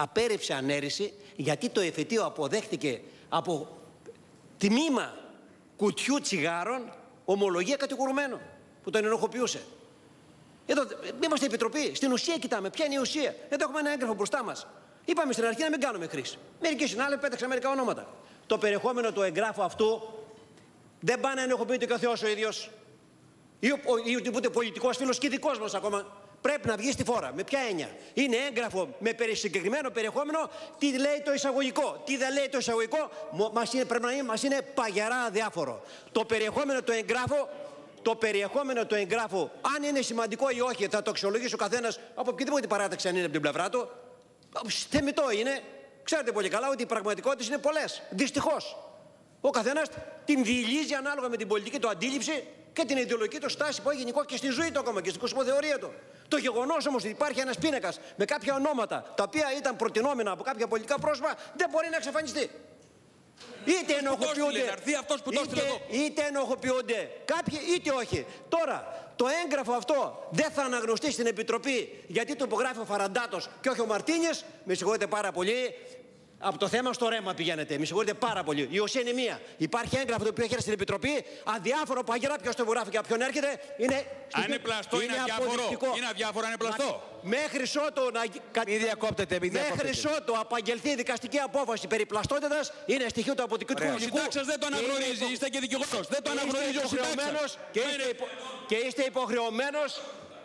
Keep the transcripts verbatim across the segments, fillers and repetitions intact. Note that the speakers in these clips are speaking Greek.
απέρριψε ανέρηση, γιατί το εφετείο αποδέχτηκε από τμήμα κουτιού τσιγάρων ομολογία κατηγορουμένου που τον ενοχοποιούσε. Εδώ είμαστε επιτροπή. Στην ουσία κοιτάμε. Ποια είναι η ουσία? Εδώ έχουμε ένα έγγραφο μπροστά μας. Είπαμε στην αρχή να μην κάνουμε χρήση. Μερικοί συνάδελφοι πέταξαν μερικά ονόματα. Το περιεχόμενο του εγγράφου αυτού δεν πάει να ενοχοποιείται και ο Θεός ο ίδιος ή, ο, ή οτιδήποτε πολιτικός φίλος και δικός μας ακόμα. Πρέπει να βγει στη φόρα. Με ποια έννοια? Είναι έγγραφο με συγκεκριμένο περιεχόμενο. Τι λέει το εισαγωγικό, τι δεν λέει το εισαγωγικό, μας είναι, πρέπει να είναι, μας είναι παγερά αδιάφορο. Το περιεχόμενο του εγγράφου, το περιεχόμενο του εγγράφου, αν είναι σημαντικό ή όχι, θα το αξιολογήσει ο καθένας από οποιαδήποτε παράταξη αν είναι από την πλευρά του. Θεμιτό είναι. Ξέρετε πολύ καλά ότι οι πραγματικότητες είναι πολλές. Δυστυχώς. Ο καθένας την διηλίζει ανάλογα με την πολιτική του αντίληψη και την ιδεολογική του στάση που έχει γενικό και στη ζωή του ακόμα και στην κοσμοθεωρία του. Το γεγονός όμως ότι υπάρχει ένας πίνακας με κάποια ονόματα τα οποία ήταν προτινόμενα από κάποια πολιτικά πρόσωπα δεν μπορεί να εξαφανιστεί. Είτε ενοχοποιούνται, είτε, είτε ενοχοποιούνται κάποιοι είτε όχι. Τώρα, το έγγραφο αυτό δεν θα αναγνωστεί στην Επιτροπή γιατί το υπογράφει ο Φαραντάτος και όχι ο Μαρτίνιες. Με συγχωρείτε πάρα πολύ. Από το θέμα στο ρέμα πηγαίνετε. Με συγχωρείτε πάρα πολύ. Η ουσία είναι μία. Υπάρχει έγγραφο το οποίο έχει στην Επιτροπή. Αδιάφορο παγερά ποιος το υπογράφει και από ποιον έρχεται. Είναι, αν είναι πλαστό, είναι, είναι αδιάφορο. Είναι αδιάφορο, είναι πλαστό. Μέχρι ότου να... Μην διακόπτετε, μην διακόπτετε. Μέχρι ότου απαγγελθεί δικαστική απόφαση περί πλαστότητας, είναι στοιχείο του αποδεικτικού υλικού. Ο συντάξας δεν το αναγνωρίζει. Είστε και δικηγόρος. Δεν το αναγνωρίζει ο συντάξας. Και είστε υποχρεωμένος.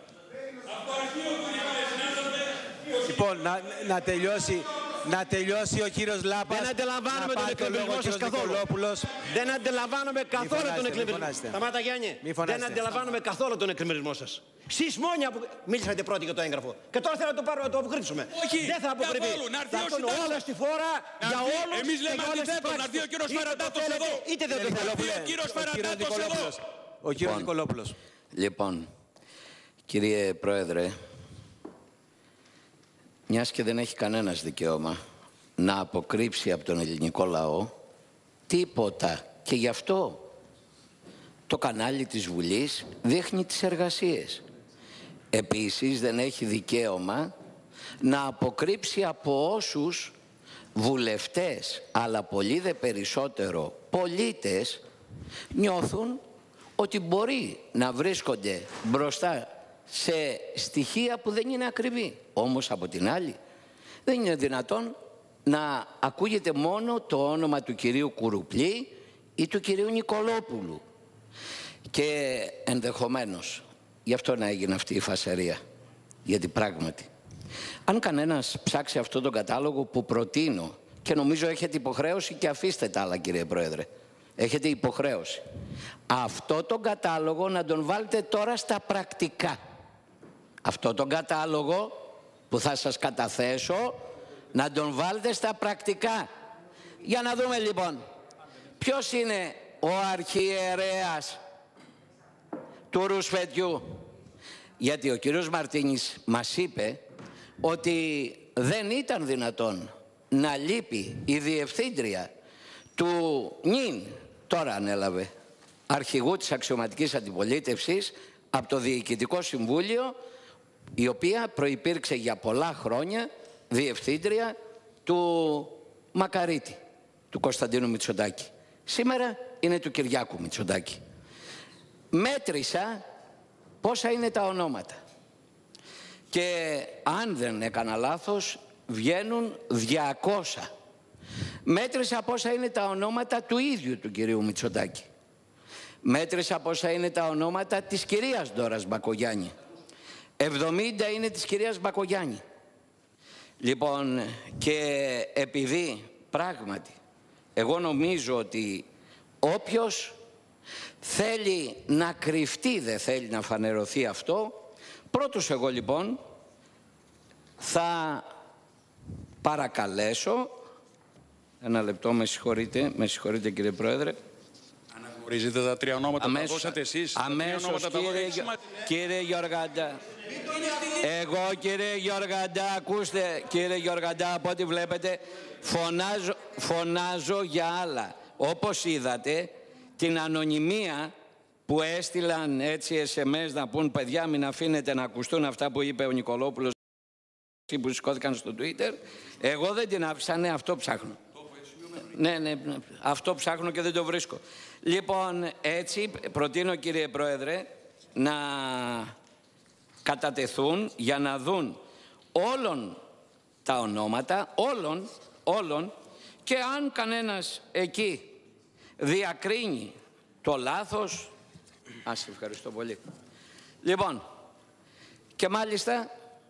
Λοιπόν, να, να τελειώσει. Να τελειώσει ο κύριος Λάπας. Δεν αντιλαμβάνομαι τον εκνευρισμό σας καθόλου. Δεν αντιλαμβάνομαι καθόλου τον εκνευρισμό. Σταμάτα, Γιάννη. Δεν αντιλαμβάνομαι καθόλου τον εκνευρισμό σας. Σεις μόνια που μίλησατε πρώτοι για το έγγραφο. Και τώρα θέλω να το πάρω να το αποκρύψουμε. Όχι, δεν θα αποκρυφεί. Θα έρθουν όλα στη φόρα για όλους. Εμείς λέμε αντιθέτω. Να έρθει ο κύριος Φαραντάτος εδώ. Είτε δεν το θέλετε. Ο κύριος Φαραντάτος εδώ. Ο κύριος Νικολόπουλος. Λοιπόν, κύριε Πρόεδρε, μιας και δεν έχει κανένας δικαίωμα να αποκρύψει από τον ελληνικό λαό τίποτα. Και γι' αυτό το κανάλι της Βουλής δείχνει τις εργασίες. Επίσης δεν έχει δικαίωμα να αποκρύψει από όσους βουλευτές, αλλά πολύ δε περισσότερο πολίτες, νιώθουν ότι μπορεί να βρίσκονται μπροστά σε στοιχεία που δεν είναι ακριβή. Όμως από την άλλη δεν είναι δυνατόν να ακούγεται μόνο το όνομα του κυρίου Κουρουπλή ή του κυρίου Νικολόπουλου και ενδεχομένως γι' αυτό να έγινε αυτή η φασαρία. Γιατί πράγματι αν κανένας ψάξει αυτόν τον κατάλογο που προτείνω, και νομίζω έχετε υποχρέωση, και αφήστε τα άλλα κύριε Πρόεδρε, έχετε υποχρέωση αυτό τον κατάλογο να τον βάλετε τώρα στα πρακτικά. Αυτό τον κατάλογο που θα σας καταθέσω να τον βάλετε στα πρακτικά. Για να δούμε λοιπόν ποιος είναι ο αρχιερέας του ρουσφετιού. Γιατί ο κύριος Μαρτίνης μας είπε ότι δεν ήταν δυνατόν να λείπει η διευθύντρια του νυν, τώρα ανέλαβε, αρχηγού της αξιωματικής αντιπολίτευσης από το Διοικητικό Συμβούλιο, η οποία προϋπήρξε για πολλά χρόνια διευθύντρια του Μακαρίτη, του Κωνσταντίνου Μητσοτάκη. Σήμερα είναι του Κυριάκου Μητσοτάκη. Μέτρησα πόσα είναι τα ονόματα και αν δεν έκανα λάθος βγαίνουν διακόσια. Μέτρησα πόσα είναι τα ονόματα του ίδιου του κυρίου Μητσοτάκη. Μέτρησα πόσα είναι τα ονόματα της κυρίας Ντόρας Μπακογιάννη. εβδομήντα είναι της κυρίας Μπακογιάννη. Λοιπόν, και επειδή πράγματι εγώ νομίζω ότι όποιος θέλει να κρυφτεί δεν θέλει να φανερωθεί αυτό, πρώτος εγώ λοιπόν θα παρακαλέσω, ένα λεπτό, με συγχωρείτε, με συγχωρείτε κύριε Πρόεδρε. Αναγνωρίζετε τα τρία ονόματα που τα δώσατε εσείς? Αμέσως κύριε, κύριε Γιωργαντά. Εγώ κύριε Γιωργαντά, ακούστε κύριε Γιωργαντά, από ό,τι βλέπετε φωνάζω, φωνάζω για άλλα. Όπως είδατε την ανωνυμία που έστειλαν έτσι ες εμ ες να πούν παιδιά μην αφήνετε να ακουστούν αυτά που είπε ο Νικολόπουλος. που σηκώθηκαν στο Twitter. Εγώ δεν την άφησα, ναι, αυτό ψάχνω. Ναι, ναι, ναι, αυτό ψάχνω και δεν το βρίσκω. Λοιπόν, έτσι προτείνω, κύριε Πρόεδρε, να κατατεθούν για να δουν όλων τα ονόματα, όλων, όλων, και αν κανένας εκεί διακρίνει το λάθος, ας ευχαριστώ πολύ. Λοιπόν, και μάλιστα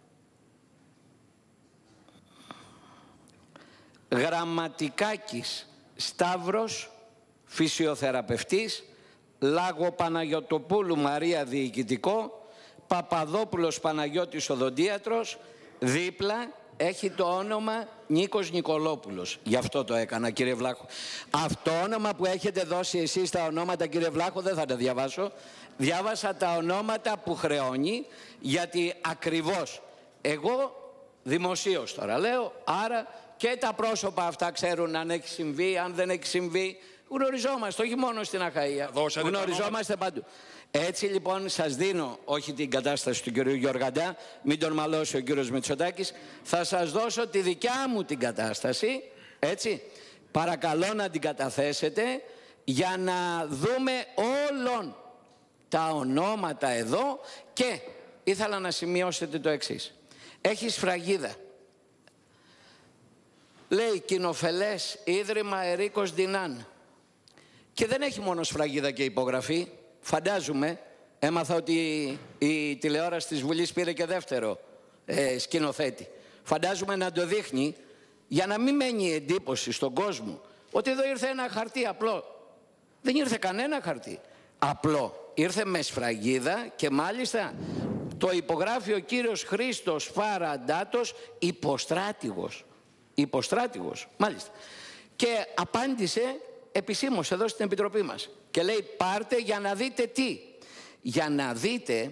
Γραμματικάκης Σταύρος, φυσιοθεραπευτής, Λάγο Παναγιωτοπούλου Μαρία, διοικητικό, Παπαδόπουλος Παναγιώτης, οδοντίατρος, δίπλα έχει το όνομα Νίκος Νικολόπουλος. Γι' αυτό το έκανα, κύριε Βλάχο. Αυτό όνομα που έχετε δώσει εσείς, τα ονόματα, κύριε Βλάχο, δεν θα τα διαβάσω. Διάβασα τα ονόματα που χρεώνει, γιατί ακριβώς εγώ δημοσίως τώρα λέω, άρα και τα πρόσωπα αυτά ξέρουν αν έχει συμβεί, αν δεν έχει συμβεί. Γνωριζόμαστε, όχι μόνο στην Αχαΐα. Δώσατε γνωριζόμαστε παντού. Έτσι λοιπόν σας δίνω, όχι την κατάσταση του κυρίου Γιωργαντά, μην τον μαλώσει ο κύριος Μητσοτάκης, θα σας δώσω τη δικιά μου την κατάσταση, έτσι. Παρακαλώ να την καταθέσετε για να δούμε όλων τα ονόματα εδώ, και ήθελα να σημειώσετε το εξής. Έχει σφραγίδα. Λέει Κοινοφελές Ίδρυμα Ερίκος Ντινάν. Και δεν έχει μόνο σφραγίδα και υπογραφή. Φαντάζομαι, έμαθα ότι η τηλεόραση της Βουλής πήρε και δεύτερο ε, σκηνοθέτη. Φαντάζομαι να το δείχνει για να μην μένει εντύπωση στον κόσμο ότι εδώ ήρθε ένα χαρτί απλό. Δεν ήρθε κανένα χαρτί απλό. Ήρθε με σφραγίδα και μάλιστα το υπογράφει ο κύριος Χρήστος Φαραντάτος, υποστράτηγος. Υποστράτηγος, μάλιστα. Και απάντησε επισήμως εδώ στην Επιτροπή μας. Και λέει, πάρτε για να δείτε τι. Για να δείτε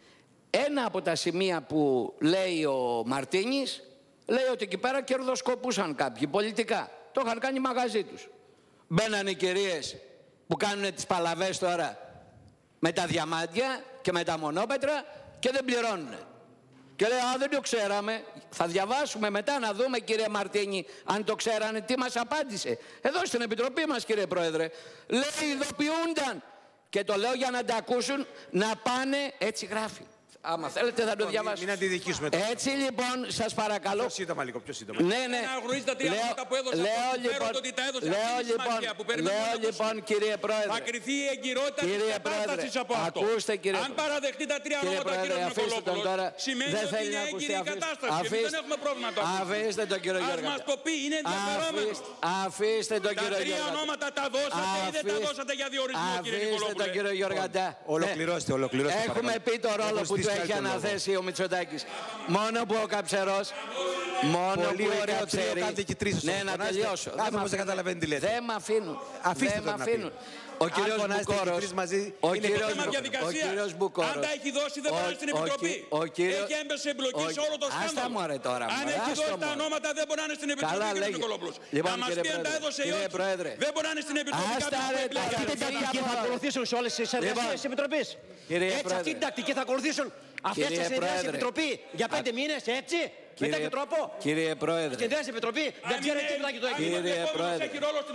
ένα από τα σημεία που λέει ο Μαρτίνης, λέει ότι εκεί πέρα κερδοσκοπούσαν κάποιοι πολιτικά. Το είχαν κάνει μαγαζί τους. Μπαίνανε οι κυρίες που κάνουν τις παλαβές τώρα με τα διαμάντια και με τα μονόπετρα και δεν πληρώνουν. Και λέει, α, δεν το ξέραμε. Θα διαβάσουμε μετά να δούμε, κύριε Μαρτίνη, αν το ξέρανε, τι μας απάντησε. Εδώ στην Επιτροπή μας, κύριε Πρόεδρε. Λέει, ειδοποιούνταν. Και το λέω για να τα ακούσουν, να πάνε, έτσι γράφει. Άμα θέλετε θα το διαβάσω. Μην αντιδικήσουμε τώρα. Έτσι λοιπόν, σας παρακαλώ. Πιο σύντομα λίγο, πιο σύντομα. Ναι, ναι. Να γνωρίζετε τα τρία ονόματα που έδωσα. Λέω λοιπόν, ότι τα έδωσα λέω λοιπόν, λέω λοιπόν, κύριε Πρόεδρε. Θα κριθεί η εγκυρότητα της κατάστασης από αυτό. Ακούστε, κύριε. Αν παραδεχτεί τα τρία ονόματα, κύριε Νικολόπουλος, σημαίνει ότι είναι έγκυρη η κατάσταση. Εμείς δεν έχουμε πρόβλημα τώρα. Αφήστε τον κύριο Γιώργο. Ας μας το πει, είναι ενδιαφερόμενο. Αφήστε τον κύριο Τα τρία ονόματα τα δώσατε ή δεν τα δώσατε για διορισμό, κύριε Νικολόπουλε? Αφήστε τον κύριο Γιωργαντά. Ολοκληρώστε, ολοκληρώστε. Έχουμε πει το ρόλο που του έχει αναθέσει ο Μητσοτάκης. Μόνο που ο Καψερός, μόνο πολύ που η ωραίο Καψερή... τρίο, κάντε και τρεις. Ναι, να τελειώσω. Άνθρωπος δεν καταλαβαίνει τι λέτε. Δεν μ' αφήνουν. Αφήστε δεν τον μ' αφήνουν. Ο κύριος Μπουκόρος, ο κύριος Μπουκόρος, αν τα έχει δώσει δεν μπορεί στην Επιτροπή. Έχει έμπεσε εμπλοκή σε όλο το σκάνδαλο. Άστα μωρέ τώρα. Αν έχει δώσει τα ονόματα δεν μπορεί να είναι στην Επιτροπή, κύριε Νικολόπουλος. Να μας πει αν τα έδωσε ή όχι. Δεν μπορεί να είναι στην Επιτροπή. Αυτή την τακτική θα ακολουθήσουν σε όλες τις εργασίες της Επιτροπής. Έτσι αυτή την τακτική θα ακολουθήσουν αυτές τις συνεδριάσεις της Επιτροπή για πέντε μήνες, έτσι. Με τέτοιο τρόπο. Κύριε Πρόεδρε. Συνεδριάσεις της Επιτροπή δεν ξέρετε τίποτα και το έχει. Κύριε Πρόεδρε.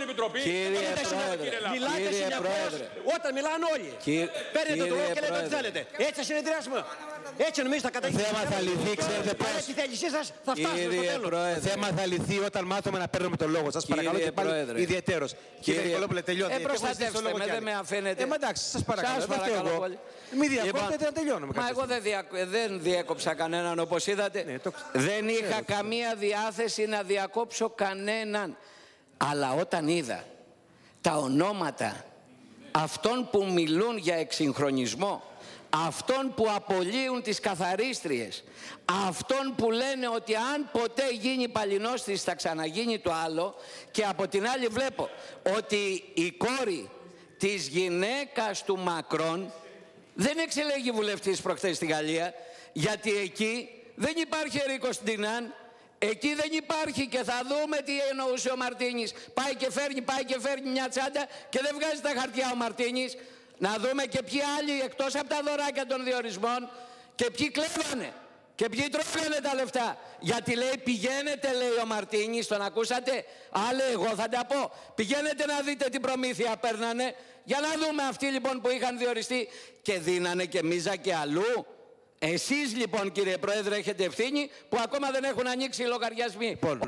Κύριε Πρόεδρε. Μιλάτε συνεχώς όταν μιλάνε όλοι. Παίρνετε το λόγο και λέτε ό,τι θέλετε. Έτσι θα συνεδριάσουμε. Έτσι νομίζετε θα καταγγείλετε. Το θέμα θα λυθεί, ξέρετε πώς. Τη θέλησή σας θα φτάσουμε στο τέλος. Το θέμα θα λυθεί όταν μάθουμε να παίρνουμε τον λόγο. Σας παρακαλώ και πάλι ιδιαιτέρως. Κύριε Νικολόπουλε, τελειώνετε. Ε, προστατεύστε με, δεν με αφήνετε. Ε, εντάξει, σας παρακαλώ. Σας παρακαλώ πολύ. Μην διακόπτετε να τελειώνουμε. Μα εγώ δεν, δια, δεν διέκοψα κανέναν, όπως είδατε. Ναι, το... Δεν είχα καμία διάθεση να διακόψω κανέναν. Αλλά όταν είδα τα ονόματα αυτών που μιλούν για εξυγχρονισμό, αυτών που απολύουν τις καθαρίστριες, αυτών που λένε ότι αν ποτέ γίνει παλινόστης θα ξαναγίνει το άλλο, και από την άλλη βλέπω ότι η κόρη της γυναίκας του Μακρόν δεν εξελέγει βουλευτής προχθές στη Γαλλία, γιατί εκεί δεν υπάρχει Ερίκος Ντινάν, εκεί δεν υπάρχει, και θα δούμε τι εννοούσε ο Μαρτίνης. Πάει και φέρνει, πάει και φέρνει μια τσάντα και δεν βγάζει τα χαρτιά ο Μαρτίνης. Να δούμε και ποιοι άλλοι εκτός από τα δωράκια των διορισμών και ποιοι κλέβανε. Και ποιοι τρώγανε τα λεφτά? Γιατί λέει πηγαίνετε, λέει ο Μαρτίνης, τον ακούσατε? Άλλε εγώ θα τα πω. Πηγαίνετε να δείτε την προμήθεια παίρνανε. Για να δούμε αυτοί λοιπόν που είχαν διοριστεί και δίνανε και μίζα και αλλού. Εσείς λοιπόν κύριε Πρόεδρε έχετε ευθύνη που ακόμα δεν έχουν ανοίξει οι λογαριασμοί.